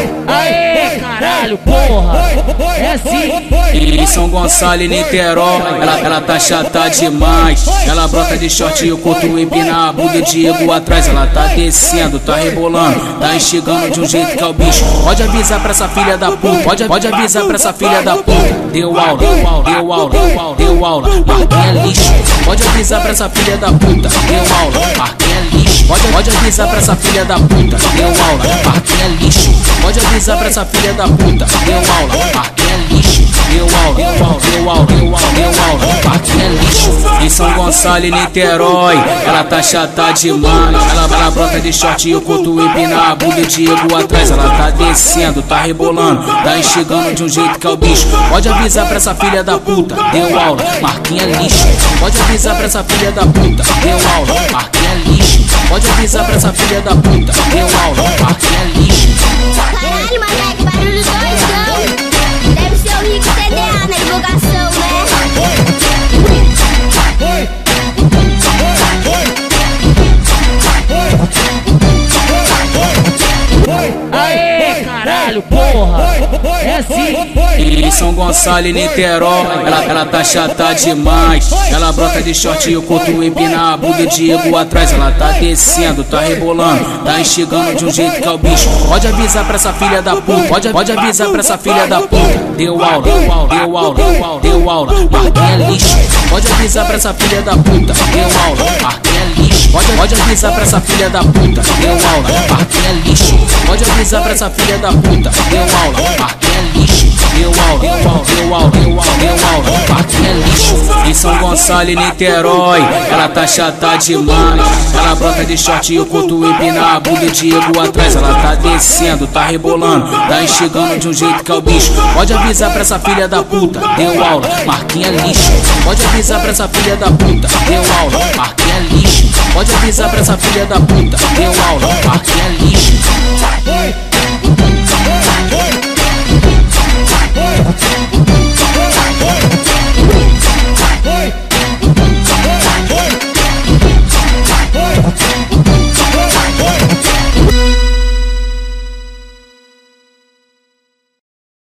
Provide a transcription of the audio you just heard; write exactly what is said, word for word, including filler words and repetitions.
Aê, caralho, porra! É assim. Em São Gonçalo e Niterói, ela, ela tá chata demais. Ela brota de short e o coto empina a bunda e Diego atrás. Ela tá descendo, tá rebolando, tá instigando de um jeito que é o bicho. Pode avisar pra essa filha da puta, pode, pode avisar pra essa filha da puta. Deu aula, deu aula, deu aula, deu aula, deu aula, Marquinha lixo. Pode avisar pra essa filha da puta, deu aula, Marquinha lixo. Pode, pode avisar pra essa filha da puta, deu aula, Marquinha lixo. Pode avisar pra essa filha da puta, deu aula, Marquinha lixo. Deu aula, deu aula, deu aula, deu aula, deu aula, Marquinha lixo. Em São Gonçalo e Niterói, ela tá chata demais. Ela, ela brota de short e o coto empina a bunda e Diego atrás. Ela tá descendo, tá rebolando, tá instigando de um jeito que é o bicho. Pode avisar pra essa filha da puta, deu aula, Marquinha lixo. Pode avisar pra essa filha da puta, deu aula, Marquinha lixo. Pode avisar pra essa filha da puta, deu aula, Marquinha lixo. Caralho, mané, que barulho doidão. Deve ser o Rico C D A na divulgação, né? Aê, caralho, porra! É assim. Em São Gonçalo e Niterói, ela, ela tá chata demais. Ela brota de short e o coto empina a bunda e Diego atrás. Ela tá descendo, tá rebolando, tá instigando de um jeito que é o bicho. Pode avisar pra essa filha da puta, pode, pode avisar pra essa filha da puta. Deu aula, deu aula, deu aula, deu aula, deu aula, Marquinha lixo. Pode avisar pra essa filha da puta, deu aula, Marquinha lixo. Pode, pode avisar pra essa filha da puta, deu aula, Marquinha lixo. Pode avisar pra essa filha da puta, deu aula, Marquinha lixo. Deu aula, deu aula, deu aula, deu aula, deu aula, Marquinha lixo. Em São Gonçalo e Niterói, ela tá chata demais. Ela brota de short e o coto empina a bunda e Diego atrás. Ela tá descendo, tá rebolando, tá instigando de um jeito que é o bicho. Pode avisar pra essa filha da puta, deu aula, Marquinha lixo. Pode avisar pra essa filha da puta, deu aula, Marquinha lixo. Pode avisar pra essa filha da puta, deu aula, Marquinha lixo.